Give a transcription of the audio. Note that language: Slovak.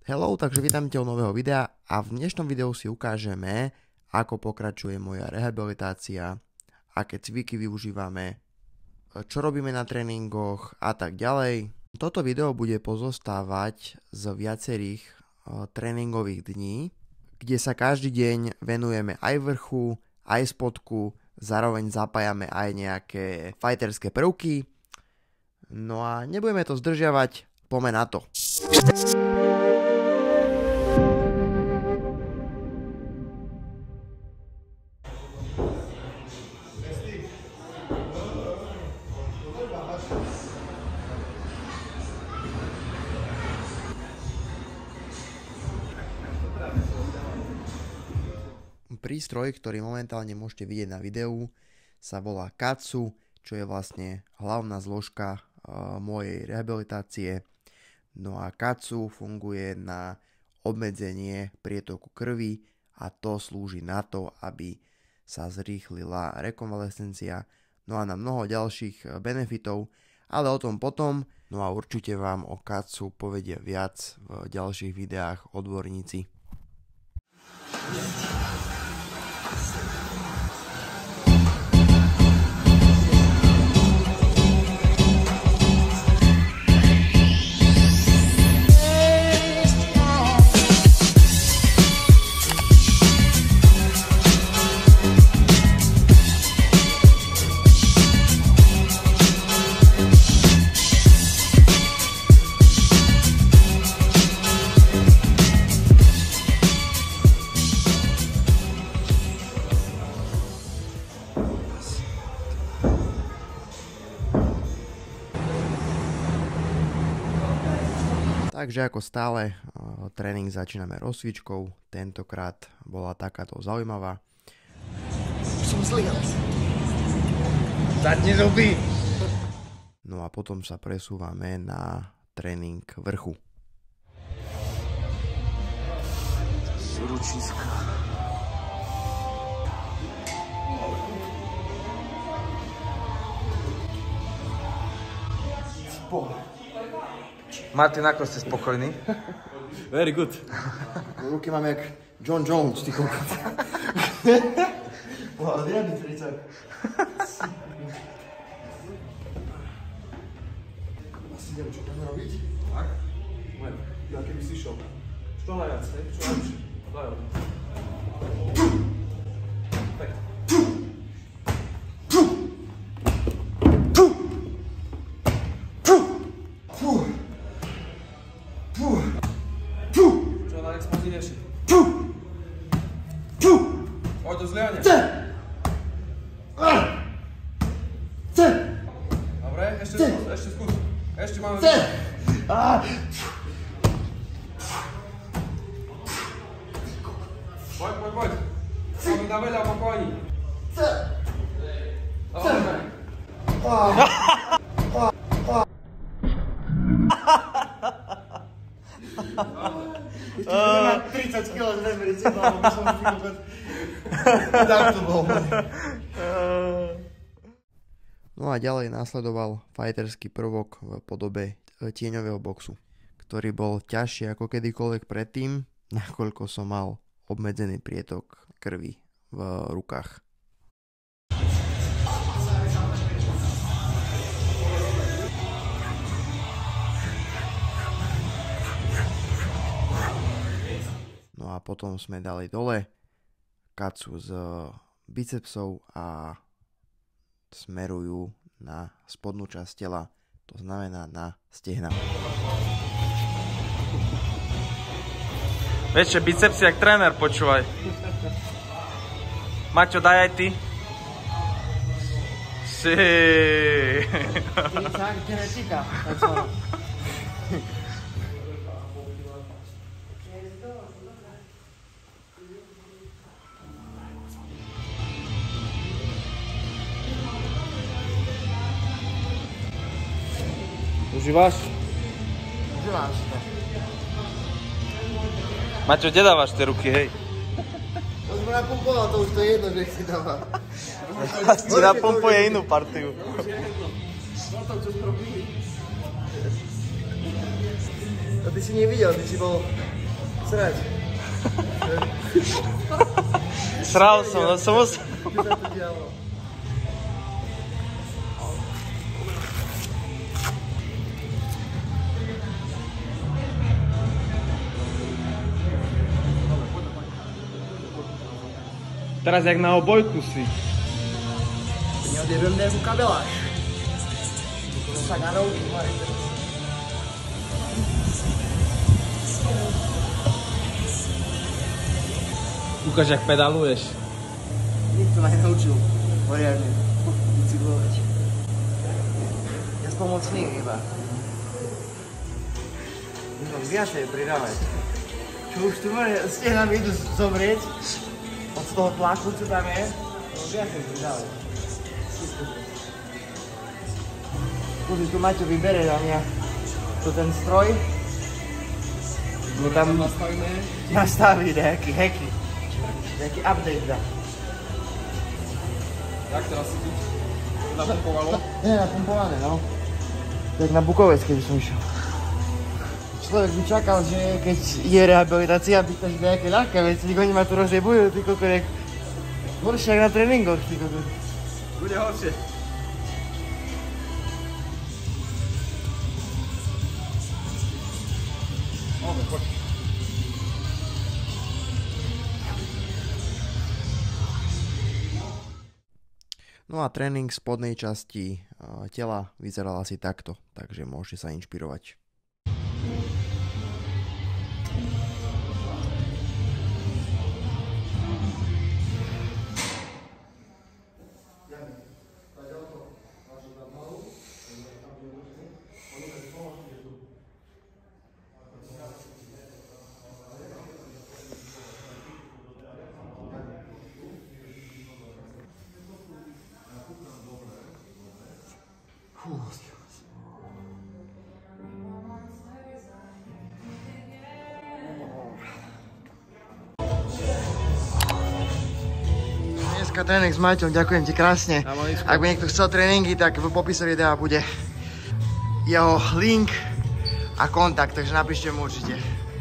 Hello, takže vítam ťa u nového videa a v dnešnom videu si ukážeme, ako pokračuje moja rehabilitácia, aké cviky využívame, čo robíme na tréningoch a tak ďalej. Toto video bude pozostávať z viacerých tréningových dní, kde sa každý deň venujeme aj vrchu, aj spodku, zároveň zapájame aj nejaké fighterské prvky. No a nebudeme to zdržiavať, poďme na to. Prístroj, ktorý momentálne môžete vidieť na videu, sa volá KATSU, čo je vlastne hlavná zložka mojej rehabilitácie. No a KATSU funguje na obmedzenie prietoku krvi a to slúži na to, aby sa zrýchlila rekonvalescencia, no a na mnoho ďalších benefitov, ale o tom potom. No a určite vám o KATSU povedia viac v ďalších videách odborníci. Takže ako stále, tréning začíname rozcvičkou, tentokrát bola takáto zaujímavá. Som zlyhal. Zadne zuby. No a potom sa presúvame na tréning vrchu. Ručiska. Martin, ako ste spokojní? Very good. Ruky mám jak John Jones, ty kokot. Riadny tricak. Asi neviem, čo budeme robiť. Tak? Len, ja keby si šiel. Čo najviac, ne? Čo najlepšie. Daj robiť. Perfekt. Čo najexplozívnejšie. Poď do zliania. Dobre, ešte skús. Ešte máme... Poď. Máme na veľa opakovaní. Dobre. Ešte mám 30 kg zrezmeriť seba, aby som vôbec... Tak to bol. No a ďalej následoval fighterský prvok v podobe tieňového boxu, ktorý bol ťažší ako kedykoľvek predtým, nakoľko som mal obmedzený prietok krvi v rukách. No a potom sme dali dole KATSU z bicepsov a smerujú na spodnú časť tela, to znamená na stehna. Väčšie bicepsy jak tréner, počúvaj. Maťo, daj aj ty. Sí. Tricak, genetika. Užíváš? Užívam si to. Maťo, kde dávaš tie ruky, hej? To sme napumpoval, to už to je jedno, že si dáva. Si napumpuje inú partiu. No ty si nevidel, ty si bol srať. Sral som, no som musel. Čo sa tu dialo? Teraz jak na obojku si. Neodjebem nejakú kabeláž. To sa narovní, Ukáž, jak pedaluješ. Nikto ma nenaučil poriadne bicyklovať. Ja s pomocným iba. Musím viacej pridávať. Čo už tu môže, stehnami idú zomrieť od toho tlaku, čo tam je. No viacej pridávať. Skúsi, tu Maťo vybere na mňa to ten stroj. No tam nastaví nejaký hacky. Nejaký update dá. Jak teraz si tu? Napumpovalo? Nie, napumpované, no. Tak na Bukovec, keď som išiel. Človek by čakal, že keď je rehabilitácia, pýtaš nejaké ľahké veci, oni ma tu rozjebujú, ty kokos, horšie ako na tréningoch, ty kokos. Bude horšie. Poď. No a tréning v spodnej časti tela vyzeral asi takto, takže môžete sa inšpirovať. Dneska tréning s Maťom, ďakujem ti krásne. Ak by niekto chcel tréningy, tak v popise videa bude jeho link a kontakt, takže napíšte mu určite.